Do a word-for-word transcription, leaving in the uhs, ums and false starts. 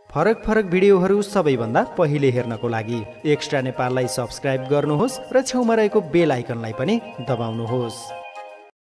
फरक फरक भिडियोहरू सबैभन्दा पहिले हेर्नको लागि एक्स्ट्रा नेपाललाई सब्स्क्राइब गर्नुहोस् र छेउमा रहेको बेल आइकनलाई पनि दबाउनुहोस्।